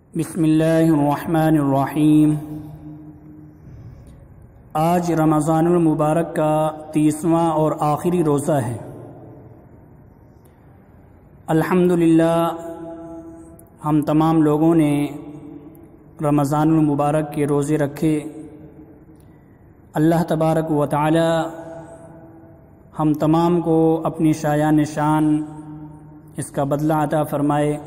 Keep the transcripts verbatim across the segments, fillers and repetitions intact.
بسم اللہ الرحمن الرحیم۔ آج رمضان المبارک کا تیسواں اور آخری روزہ ہے۔ الحمدللہ ہم تمام لوگوں نے رمضان المبارک کے روزے رکھے۔ اللہ تبارک و تعالی ہم تمام کو اپنی شایان شان اس کا بدلہ عطا فرمائے۔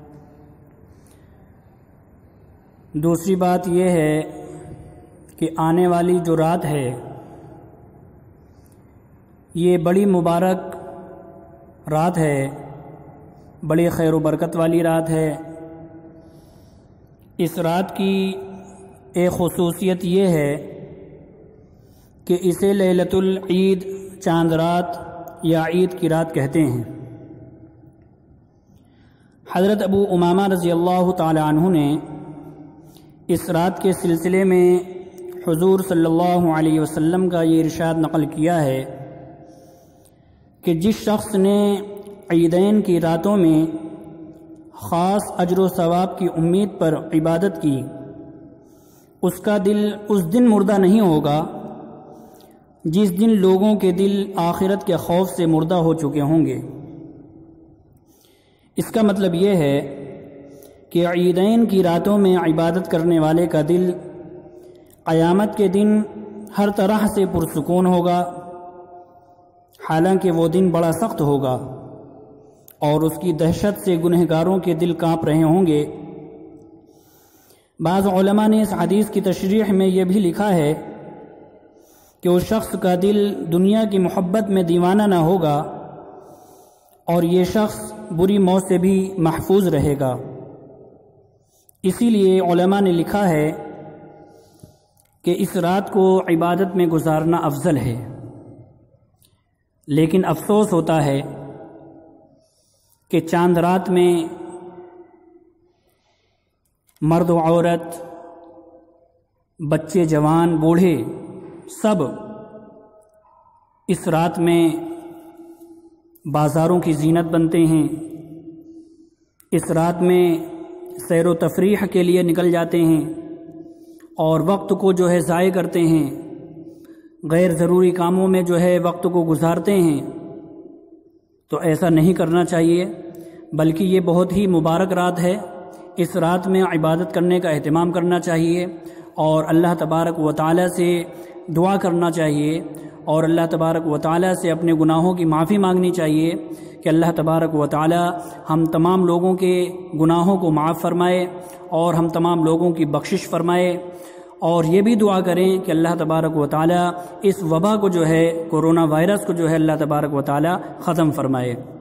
دوسری بات یہ ہے کہ آنے والی جو رات ہے یہ بڑی مبارک رات ہے، بڑی خیر و برکت والی رات ہے۔ اس رات کی ایک خصوصیت یہ ہے کہ اسے لیلۃ العید، چاند رات یا عید کی رات کہتے ہیں۔ حضرت ابو امامہ رضی اللہ تعالی عنہ نے اس رات کے سلسلے میں حضور صلی اللہ علیہ وسلم کا یہ ارشاد نقل کیا ہے کہ جس شخص نے عیدین کی راتوں میں خاص اجر و ثواب کی امید پر عبادت کی، اس کا دل اس دن مردہ نہیں ہوگا جس دن لوگوں کے دل آخرت کے خوف سے مردہ ہو چکے ہوں گے۔ اس کا مطلب یہ ہے کہ عیدین کی راتوں میں عبادت کرنے والے کا دل قیامت کے دن ہر طرح سے پرسکون ہوگا، حالانکہ وہ دن بڑا سخت ہوگا اور اس کی دہشت سے گنہگاروں کے دل کانپ رہے ہوں گے۔ بعض علماء نے اس حدیث کی تشریح میں یہ بھی لکھا ہے کہ اس شخص کا دل دنیا کی محبت میں دیوانہ نہ ہوگا اور یہ شخص بری موت سے بھی محفوظ رہے گا۔ اسی لیے علماء نے لکھا ہے کہ اس رات کو عبادت میں گزارنا افضل ہے، لیکن افسوس ہوتا ہے کہ چاند رات میں مرد و عورت، بچے جوان بوڑھے سب اس رات میں بازاروں کی زینت بنتے ہیں، اس رات میں سیر و تفریح کے لیے نکل جاتے ہیں اور وقت کو جو ہے ضائع کرتے ہیں، غیر ضروری کاموں میں جو ہے وقت کو گزارتے ہیں۔ تو ایسا نہیں کرنا چاہیے، بلکہ یہ بہت ہی مبارک رات ہے۔ اس رات میں عبادت کرنے کا اہتمام کرنا چاہیے اور اللہ تبارک و تعالی سے دعا کرنا چاہیے اور اللہ تبارک و تعالی سے اپنے گناہوں کی معافی مانگنی چاہیے کہ اللہ تبارک و تعالی ہم تمام لوگوں کے گناہوں کو معاف فرمائے اور ہم تمام لوگوں کی بخشش فرمائے، اور یہ بھی دعا کریں کہ اللہ تبارک و تعالی اس وبا کو جو ہے، کورونا وائرس کو جو ہے، اللہ تبارک و تعالی ختم فرمائے۔